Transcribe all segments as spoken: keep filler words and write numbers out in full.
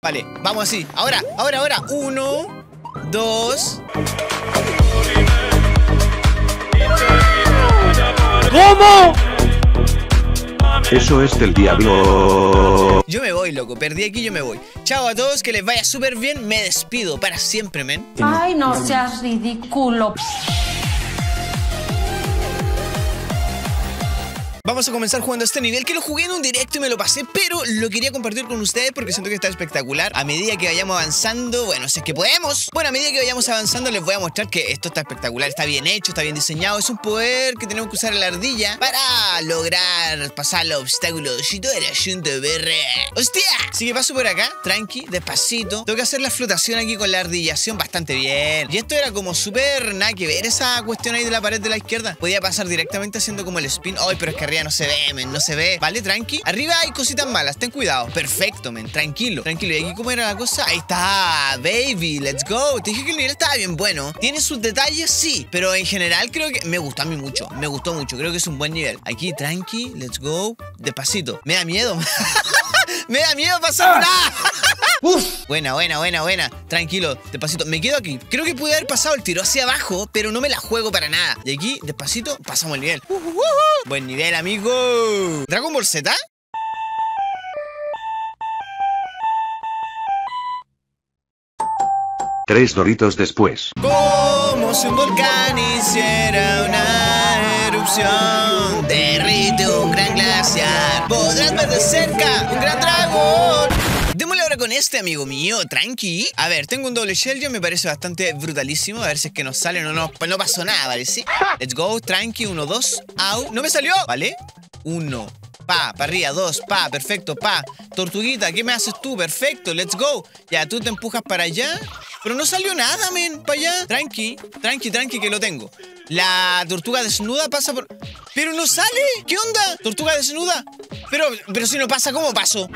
Vale, vamos así. Ahora, ahora, ahora. Uno, dos. ¿Cómo? Eso es del diablo. Yo me voy, loco. Perdí aquí, yo me voy. Chao a todos, que les vaya súper bien. Me despido para siempre, men. Ay, no seas ridículo. Vamos a comenzar jugando este nivel que lo jugué en un directo y me lo pasé, pero lo quería compartir con ustedes porque siento que está espectacular. A medida que vayamos avanzando, bueno, si es que podemos. Bueno, a medida que vayamos avanzando les voy a mostrar que esto está espectacular, está bien hecho, está bien diseñado. Es un poder que tenemos que usar en la ardilla para lograr pasar los obstáculos y todo el asunto, berre. ¡Hostia! Así que paso por acá, tranqui, despacito. Tengo que hacer la flotación aquí con la ardillación bastante bien. Y esto era como súper nada que ver, esa cuestión ahí de la pared de la izquierda. Podía pasar directamente haciendo como el spin. Ay, pero es que arriba no se ve, men, no se ve. Vale, tranqui. Arriba hay cositas malas, ten cuidado. Perfecto, men, tranquilo. Tranquilo. ¿Y aquí cómo era la cosa? Ahí está, baby, let's go. Te dije que el nivel estaba bien bueno. ¿Tiene sus detalles? Sí. Pero en general creo que me gustó a mí mucho. Me gustó mucho. Creo que es un buen nivel. Aquí, tranqui, let's go. Despacito. Me da miedo. Me da miedo pasar nada. Uf. Buena, buena, buena, buena. Tranquilo, despacito. Me quedo aquí. Creo que pude haber pasado el tiro hacia abajo, pero no me la juego para nada. Y aquí, despacito, pasamos el nivel. Uh, uh, uh. Buen nivel, amigo. ¿Dragon Ball Z? Tres doritos después. Como si un volcán hiciera una erupción, derrite un gran glaciar, podrás ver de cerca un gran dragón. Démosle ahora con este, amigo mío, tranqui. A ver, tengo un doble shell, ya me parece bastante brutalísimo. A ver si es que nos sale, no, no, no pasó nada, ¿vale? Sí. Let's go, tranqui, uno, dos, au. ¡No me salió! ¿Vale? Uno, pa, para arriba, dos, pa, perfecto, pa. Tortuguita, ¿qué me haces tú? Perfecto, let's go. Ya, tú te empujas para allá. Pero no salió nada, men, para allá. Tranqui, tranqui, tranqui, que lo tengo. La tortuga desnuda pasa por... ¡Pero no sale! ¿Qué onda? ¿Tortuga desnuda? Pero, pero si no pasa, ¿cómo paso?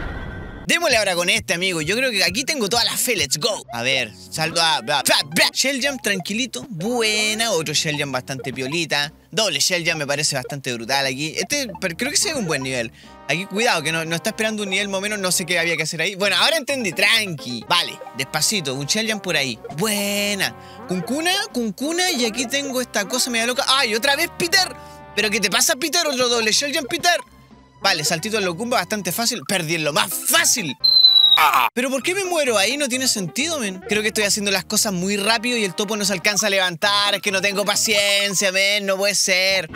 Démosle ahora con este, amigo. Yo creo que aquí tengo toda la fe. Let's go. A ver, salto a... Bla, bla, bla. Shell Jump, tranquilito. Buena. Otro Shell Jump bastante piolita. Doble Shell Jump me parece bastante brutal aquí. Este, pero creo que sí es un buen nivel. Aquí, cuidado, que no, no está esperando un nivel más o menos. No sé qué había que hacer ahí. Bueno, ahora entendí. Tranqui. Vale, despacito. Un Shell Jump por ahí. Buena. Cuncuna, cuncuna. Y aquí tengo esta cosa media loca. ¡Ay, otra vez, Peter! ¿Pero qué te pasa, Peter? Otro doble Shell Jump, Peter. Vale, saltito en locumba, bastante fácil. Perdí en lo más fácil. ¿Pero por qué me muero ahí? No tiene sentido, men. Creo que estoy haciendo las cosas muy rápido y el topo no se alcanza a levantar. Es que no tengo paciencia, men. No puede ser.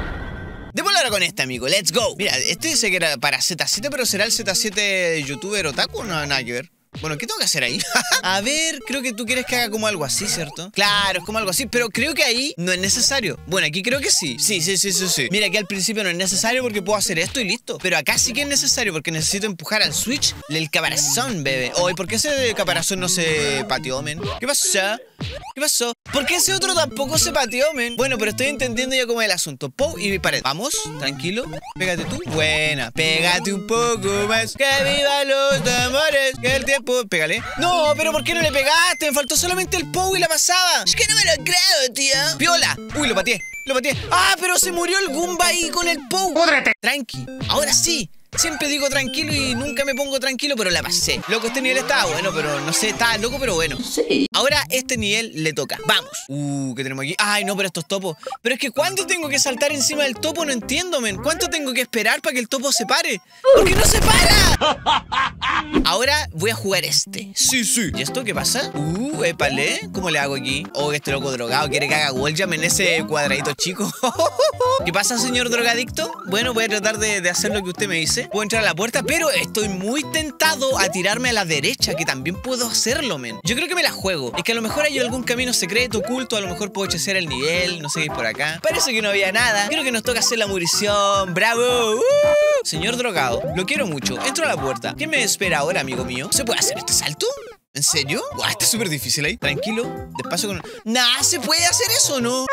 Démosle ahora con este, amigo. Let's go. Mira, este dice que era para Z siete, pero ¿será el Z siete youtuber otaku? No, nada que ver. Bueno, ¿qué tengo que hacer ahí? A ver, creo que tú quieres que haga como algo así, ¿cierto? Claro, es como algo así, pero creo que ahí no es necesario. Bueno, aquí creo que sí. Sí, sí, sí, sí, sí. Mira, aquí al principio no es necesario porque puedo hacer esto y listo. Pero acá sí que es necesario porque necesito empujar al switch del caparazón, bebé. Oye, ¿por qué ese caparazón no se pateó, men? ¿Qué pasó? ¿Qué pasó? ¿Por qué ese otro tampoco se pateó, men? Bueno, pero estoy entendiendo ya cómo es el asunto. Pou y pared. Vamos, tranquilo. Pégate tú. Buena. Pégate un poco más. Que viva los tambores. Que el tiempo... Pégale. No, pero ¿por qué no le pegaste? Me faltó solamente el Pou y la pasaba. Es que no me lo creo, tío. Piola. Uy, lo pateé. Lo pateé. Ah, pero se murió el Goomba ahí con el Pou. ¡Púdrete! Tranqui. Ahora sí. Siempre digo tranquilo y nunca me pongo tranquilo, pero la pasé. Loco, este nivel estaba bueno, pero no sé, estaba loco, pero bueno. Sí. Ahora este nivel le toca. Vamos. Uh, ¿qué tenemos aquí? Ay, no, pero estos topos. Pero es que ¿cuánto tengo que saltar encima del topo? No entiendo, men. ¿Cuánto tengo que esperar para que el topo se pare? ¿Por qué no se para? Ahora voy a jugar este. Sí, sí. ¿Y esto qué pasa? Uh, épale. ¿Cómo le hago aquí? Oh, este loco drogado quiere que haga wall jump en ese cuadradito chico. ¿Qué pasa, señor drogadicto? Bueno, voy a tratar de, de hacer lo que usted me dice. Puedo entrar a la puerta, pero estoy muy tentado a tirarme a la derecha, que también puedo hacerlo, men. Yo creo que me la juego. Es que a lo mejor hay algún camino secreto, oculto. A lo mejor puedo chasear el nivel. No sé qué hay por acá. Parece que no había nada. Creo que nos toca hacer la munición. ¡Bravo! ¡Uh! Señor drogado, lo quiero mucho. Entro a la puerta. ¿Qué me espera ahora, amigo mío? ¿Se puede hacer este salto? ¿En serio? Guau, está súper difícil ahí. Tranquilo, despacio con... Nah, ¿se puede hacer eso o no?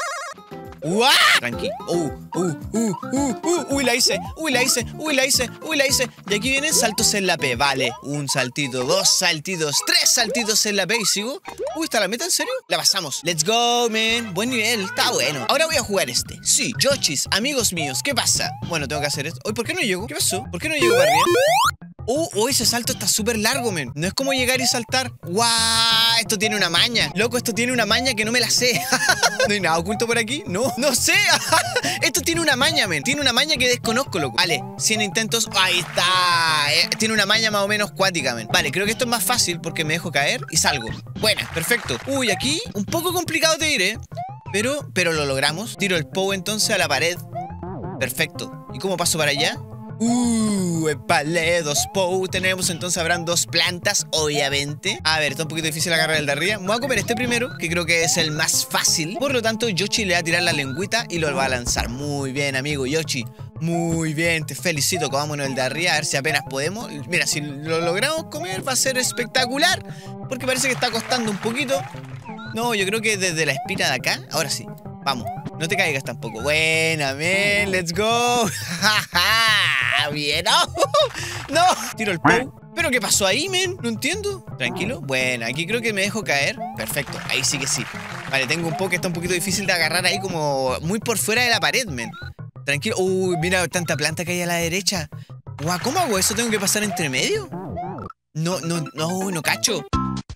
¡Uah! Tranqui. Uh, uh, uh, uh, uh, uy, la hice, uy, la hice, uy, la hice, uy, la hice. Y aquí vienen saltos en la P. Vale, un saltito, dos saltitos, tres saltitos en la P y sigo. Uy, ¿está la meta? ¿En serio? La pasamos. Let's go, man. Buen nivel, está bueno. Ahora voy a jugar este. Sí, Yoshis, amigos míos, ¿qué pasa? Bueno, tengo que hacer esto. Uy, ¿por qué no llego? ¿Qué pasó? ¿Por qué no llego para arriba? Oh, oh, ese salto está súper largo, men. No es como llegar y saltar. ¡Guau! Esto tiene una maña. Loco, esto tiene una maña que no me la sé. ¿No hay nada oculto por aquí? No, no sé. Esto tiene una maña, men. Tiene una maña que desconozco, loco. Vale, cien intentos. Ahí está. Eh, tiene una maña más o menos cuática, men. Vale, creo que esto es más fácil porque me dejo caer y salgo. Buena, perfecto. Uy, aquí un poco complicado te diré. Pero, pero lo logramos. Tiro el Pou entonces a la pared. Perfecto. ¿Y cómo paso para allá? Uh, vale, dos Pou. Tenemos entonces, habrán dos plantas, obviamente. A ver, está un poquito difícil agarrar el de arriba. Me voy a comer este primero, que creo que es el más fácil. Por lo tanto, Yoshi le va a tirar la lengüita y lo va a lanzar. Muy bien, amigo Yoshi. Muy bien, te felicito. Comámonos el de arriba, a ver si apenas podemos. Mira, si lo logramos comer va a ser espectacular, porque parece que está costando un poquito. No, yo creo que desde la espina de acá. Ahora sí, vamos. No te caigas tampoco. Buena, men. Let's go. Bien. ¡Oh! No. Tiro el Pou. ¿Pero qué pasó ahí, men? No entiendo. Tranquilo. Bueno, aquí creo que me dejo caer. Perfecto. Ahí sí que sí. Vale, tengo un Pou que está un poquito difícil de agarrar ahí, como muy por fuera de la pared, men. Tranquilo. Uy, mira tanta planta que hay a la derecha. Guau, ¿cómo hago eso? ¿Tengo que pasar entre medio? No, no, no, no cacho.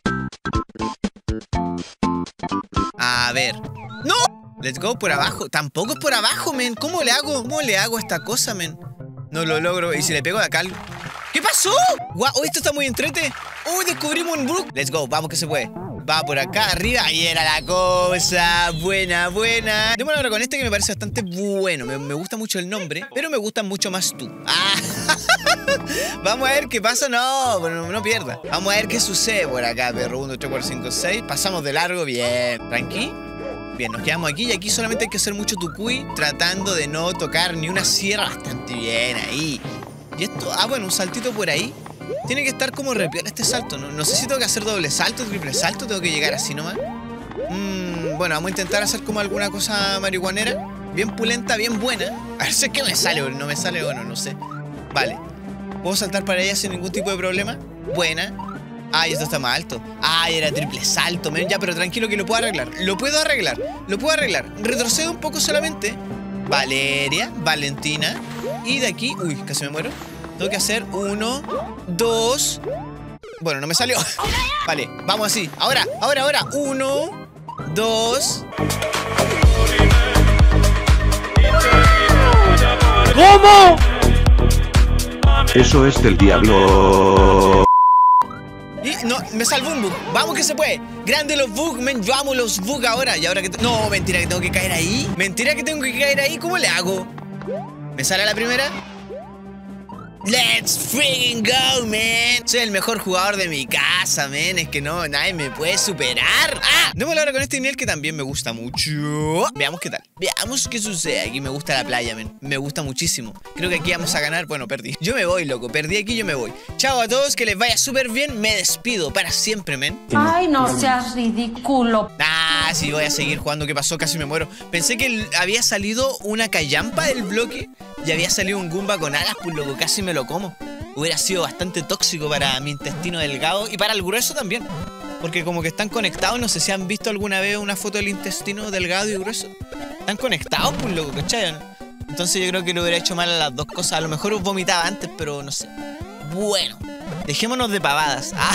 A ver. ¡No! Let's go por abajo. Tampoco es por abajo, men. ¿Cómo le hago? ¿Cómo le hago esta cosa, men? No lo logro. ¿Y si le pego de acá? ¿Qué pasó? Guau, oh, esto está muy entrete. Uy, descubrimos un brook. Let's go, vamos que se puede. Va por acá arriba. Ahí era la cosa. Buena, buena. Démosle ahora con este que me parece bastante bueno. Me, me gusta mucho el nombre, pero me gustan mucho más tú. Ah. Vamos a ver qué pasa. No, no, no pierda. Vamos a ver qué sucede por acá, perro. uno, dos, tres, cuatro, cinco, seis. Pasamos de largo. Bien. Tranqui. Bien, nos quedamos aquí y aquí solamente hay que hacer mucho tucuy, tratando de no tocar ni una sierra. Bastante bien ahí. Y esto, ah, bueno, un saltito por ahí. Tiene que estar como repiola este salto. No, no sé si tengo que hacer doble salto, triple salto. Tengo que llegar así nomás. Mm, bueno, vamos a intentar hacer como alguna cosa marihuanera. Bien pulenta, bien buena. A ver si es que me sale o no me sale o no, no sé. Vale. ¿Puedo saltar para allá sin ningún tipo de problema? Buena. Ay, esto está más alto. Ay, era triple salto, men. Ya, pero tranquilo que lo puedo arreglar. Lo puedo arreglar. Lo puedo arreglar. Retrocedo un poco solamente. Valeria, Valentina. Y de aquí... Uy, casi me muero. Tengo que hacer uno, dos... Bueno, no me salió. Vale, vamos así. Ahora, ahora, ahora. Uno, dos... ¿Cómo? Eso es del diablo. Y no, me salvó un bug. Vamos que se puede. Grande los bugs, men. Yo amo los bugs ahora. Y ahora que... No, mentira que tengo que caer ahí. Mentira que tengo que caer ahí. ¿Cómo le hago? ¿Me sale la primera? Let's freaking go, man. Soy el mejor jugador de mi casa, man. Es que no, nadie me puede superar. ¡Ah! Démosle ahora con este nivel que también me gusta mucho. Veamos qué tal. Veamos qué sucede. Aquí me gusta la playa, man. Me gusta muchísimo. Creo que aquí vamos a ganar. Bueno, perdí. Yo me voy, loco. Perdí aquí, yo me voy. Chao a todos, que les vaya súper bien. Me despido para siempre, man. Ay, no seas ridículo. Ah, sí, voy a seguir jugando. ¿Qué pasó? Casi me muero. Pensé que había salido una callampa del bloque y había salido un Goomba con alas, pues loco, casi me lo como. Hubiera sido bastante tóxico para mi intestino delgado y para el grueso también. Porque como que están conectados, no sé si han visto alguna vez una foto del intestino delgado y grueso. Están conectados, pues loco, ¿cachai? Entonces yo creo que le hubiera hecho mal a las dos cosas. A lo mejor vomitaba antes, pero no sé. Bueno, dejémonos de pavadas. Ah.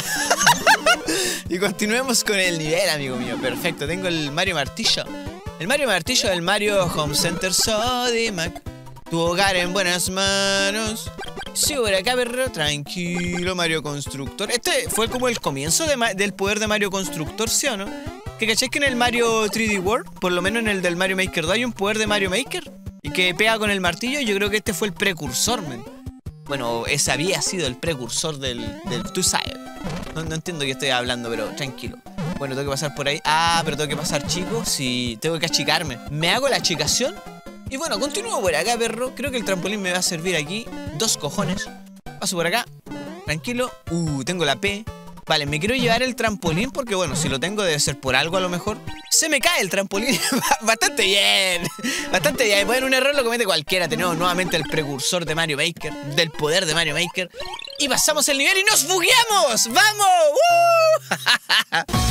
Y continuemos con el nivel, amigo mío. Perfecto, tengo el Mario Martillo. El Mario Martillo del Mario Home Center Sodimac. Tu hogar en buenas manos. Sí, por acá, perro. Tranquilo, Mario Constructor. Este fue como el comienzo de del poder de Mario Constructor, ¿sí o no? Que caché que en el Mario tres D World, por lo menos en el del Mario Maker dos, hay un poder de Mario Maker y que pega con el martillo. Yo creo que este fue el precursor, man. Bueno, ese había sido el precursor del... del tú sabes. No, no entiendo qué estoy hablando, pero tranquilo. Bueno, tengo que pasar por ahí. Ah, pero tengo que pasar, chicos. Sí, tengo que achicarme. ¿Me hago la achicación? Y bueno, continúo por acá, perro. Creo que el trampolín me va a servir aquí. Dos cojones. Paso por acá. Tranquilo. Uh, tengo la P. Vale, me quiero llevar el trampolín porque, bueno, si lo tengo debe ser por algo a lo mejor. Se me cae el trampolín. Bastante bien. Bastante bien. Bueno, un error lo comete cualquiera. Tenemos nuevamente el precursor de Mario Maker. Del poder de Mario Maker. Y pasamos el nivel y nos bugueamos. ¡Vamos! ¡Uh!